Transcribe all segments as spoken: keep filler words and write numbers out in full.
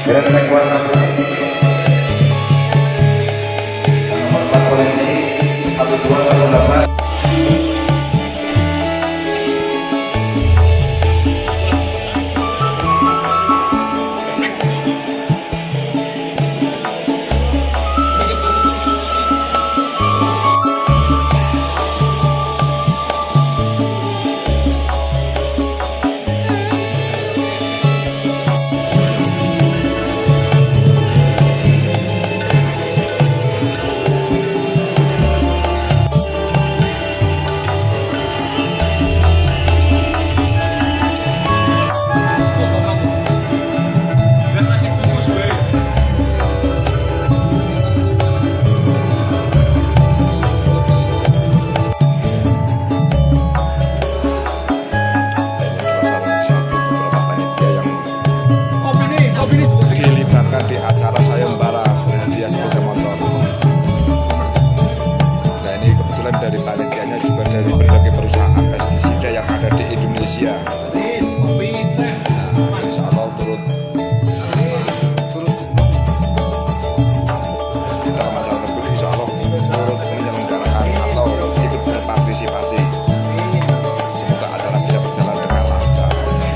Gresek warna putih. Nomor empat polisi satu dua satu delapan. Di acara sayembara berhadiah sepeda motor. Nah ini kebetulan dari panitianya juga dari berbagai perusahaan pestisida yang ada di Indonesia. Nah, insya Allah turut turut dalam acara tersebut insya Allah turut menyelenggarakan atau ikut berpartisipasi. Semoga acara bisa berjalan dengan lancar.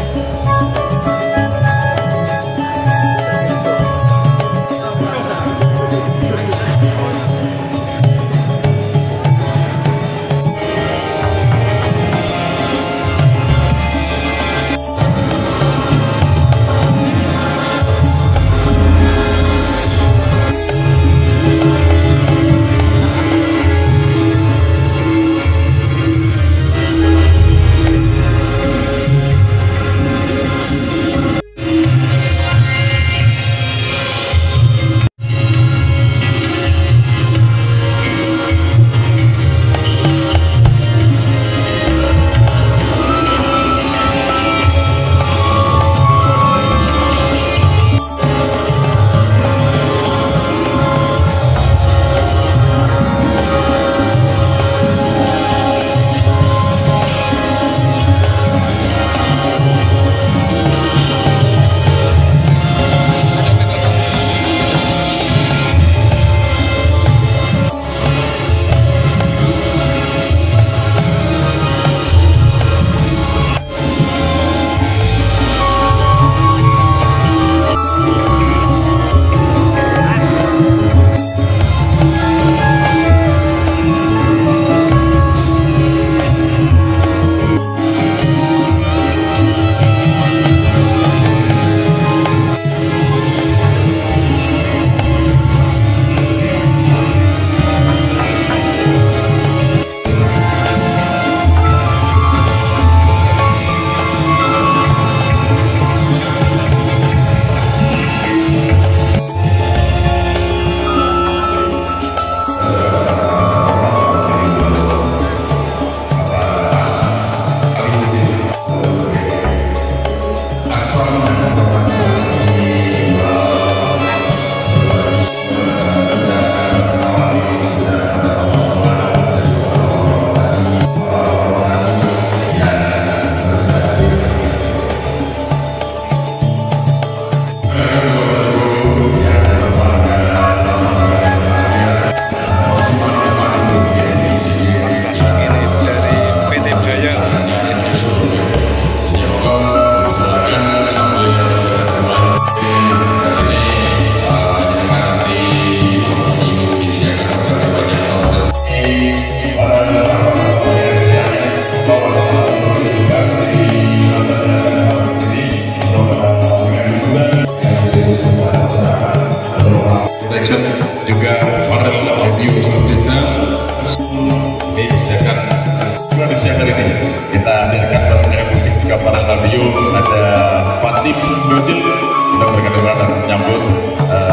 juga pada audio selanjutnya ini disediakan Indonesia kali ini kita hadirkan berbagai musik juga para audio ada Fatim Dojil kita berikan dan menyambut uh,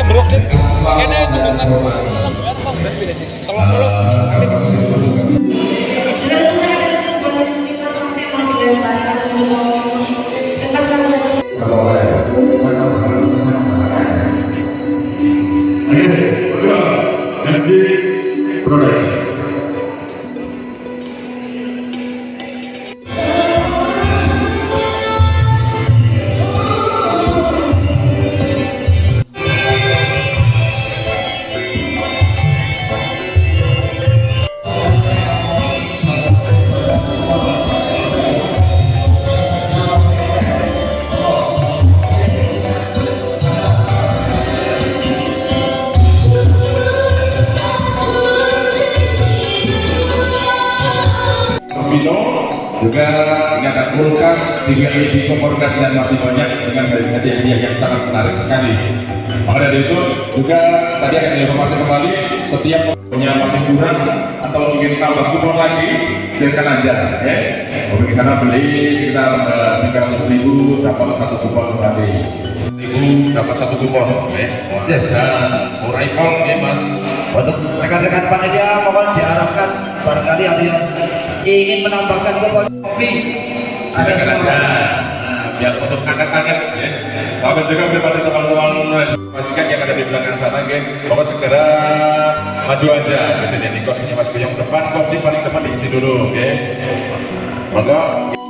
Bro, kene tuntutan selembar kongres beda sih. Tolong tolong. Juga ingatan kulkas, tiga lebih komoditas dan masih banyak dengan hadiah-hadiah yang sangat menarik sekali. Maka dari itu juga tadi akan informasi kembali, setiap punya masih kurang atau ingin tambah kupon lagi, silakan aja ya. Kalau di sana beli sekitar tiga ratus ribu dapat satu kupon tadi. Ribu dapat satu kupon, ya. Jajan murah ikon ya mas. Untuk rekan-rekan panitia mohon diarahkan barangkali ada yang ingin menambahkan kupon kopi. Ada Silakan aja. Nah, biar untuk angkat-angkat ya. Sampai juga kepada teman-teman majikan yang ada di belakang sana, ya. Bapak segera maju aja di sini di kursinya Mas Buyong depan, kursi paling depan diisi dulu, oke? Monggo.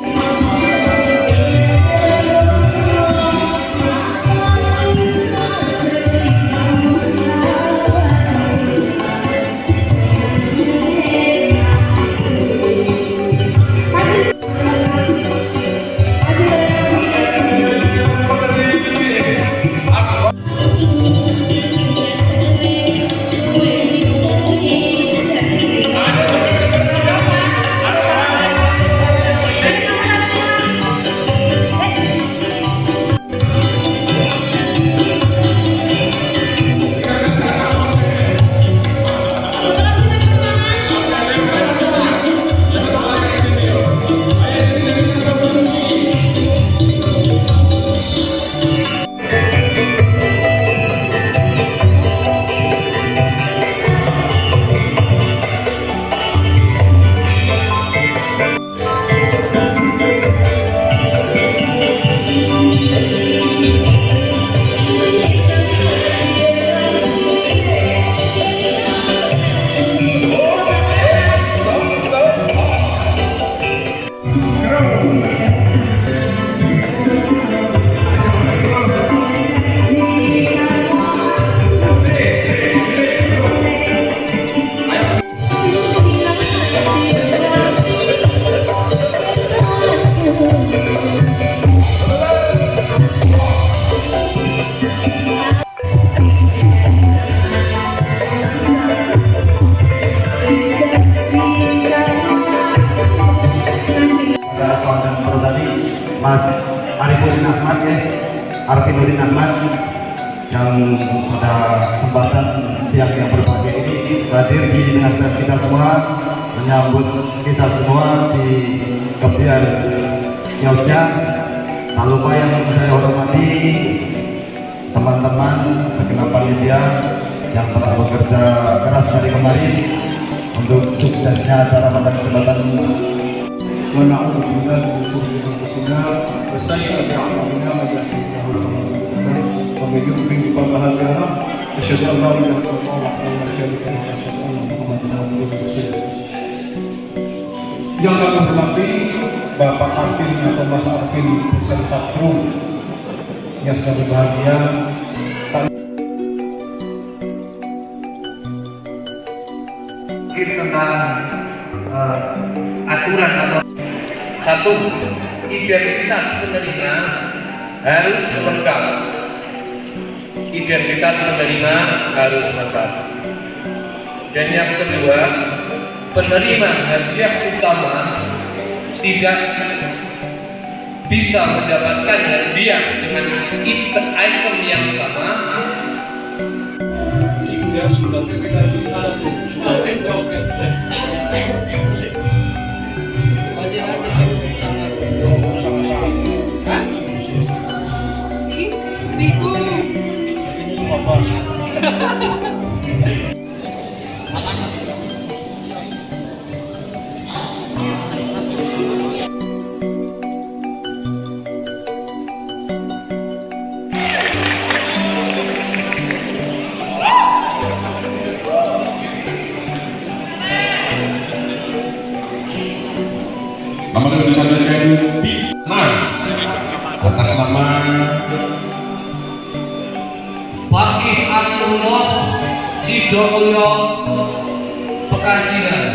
Mas Arifudin Ahmad ya, Arifudin Ahmad yang pada kesempatan siang yang berbahagia ini hadir di tengah kita semua, menyambut kita semua di kebiar kiosnya. Tak lupa yang saya hormati teman-teman segenap panitia yang telah bekerja keras dari kemarin untuk suksesnya acara pada kesempatan ini. ونعوذ بالله من شرور انفسنا وسيئات اعمالنا من يهده الله ومن يضلل فلا هادي له اشهد ان لا اله الا الله وحده لا شريك له واشهد ان محمدا عبده ورسوله. Yang kami hormati Bapak Arvin atau Mas Arvin beserta kru yang sedang berbahagia. Tentang uh, aturan atau satu, identitas penerima harus lengkap. Identitas penerima harus lengkap. Dan yang kedua, penerima hadiah utama tidak bisa mendapatkan hadiah dengan item yang sama jika sudah Itu. Nomor yang disampaikan di enam atas nama Fakih Abdullah Sidomulyo Pekasinan.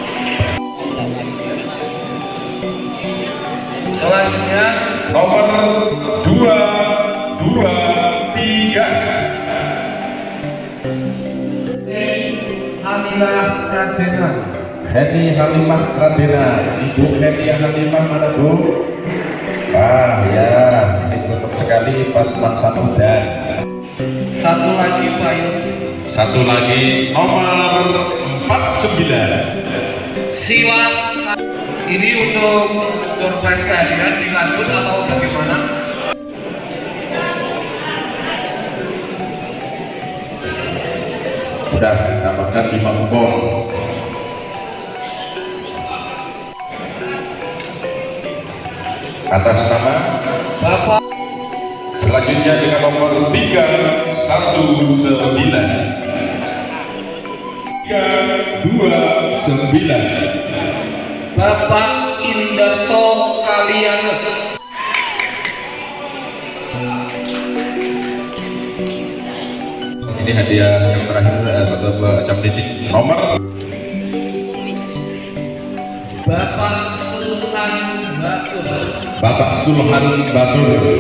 Selanjutnya nomor dua dua tiga Hamilah Radenan. Heni Halimah Radina. Ibu Heni Halimah mana Bu? Ah ya, ini cocok sekali pas satu dan Satu lagi Pak. satu lagi nomor empat puluh sembilan. Siwa. Ini untuk surprise kehadiran dilanjut atau bagaimana? Sudah dapatkan lima kupon. Atas nama Bapak selanjutnya dengan nomor tiga satu sembilan tiga dua sembilan Bapak Indarto Kaliana. ini hadiah yang terakhir satu jam titik nomor Bapak Sultan Batur. Bapak Sulhan Batur.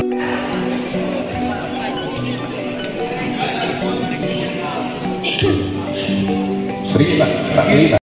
Sri Pak, Pak Sri Pak.